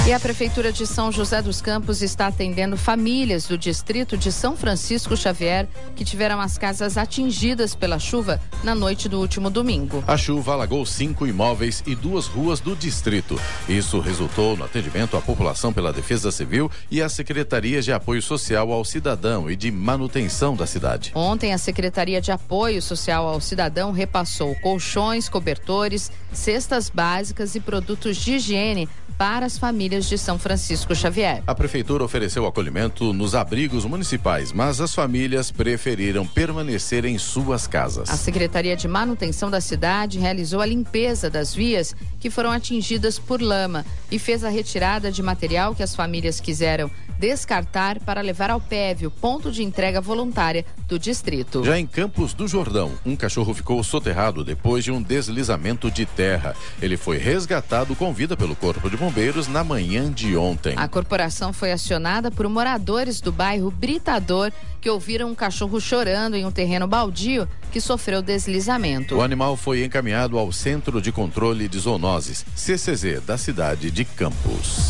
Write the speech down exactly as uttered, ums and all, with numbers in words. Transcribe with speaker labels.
Speaker 1: E a Prefeitura de São José dos Campos está atendendo famílias do distrito de São Francisco Xavier que tiveram as casas atingidas pela chuva na noite do último domingo.
Speaker 2: A chuva alagou cinco imóveis e duas ruas do distrito. Isso resultou no atendimento à população pela Defesa Civil e a Secretaria de Apoio Social ao Cidadão e de Manutenção da cidade.
Speaker 1: Ontem, a Secretaria de Apoio Social ao Cidadão repassou colchões, cobertores, cestas básicas e produtos de higiene para as famílias de São Francisco Xavier.
Speaker 2: A Prefeitura ofereceu acolhimento nos abrigos municipais, mas as famílias preferiram permanecer em suas casas.
Speaker 1: A Secretaria de Manutenção da cidade realizou a limpeza das vias que foram atingidas por lama e fez a retirada de material que as famílias quiseram descartar para levar ao P E V, o ponto de entrega voluntária do distrito.
Speaker 2: Já em Campos do Jordão, um cachorro ficou soterrado depois de um deslizamento de terra. Ele foi resgatado com vida pelo Corpo de Bombeiros na manhã de ontem.
Speaker 1: A corporação foi acionada por moradores do bairro Britador que ouviram um cachorro chorando em um terreno baldio que sofreu deslizamento.
Speaker 2: O animal foi encaminhado ao Centro de Controle de Zoonoses, C C Z, da cidade de Campos.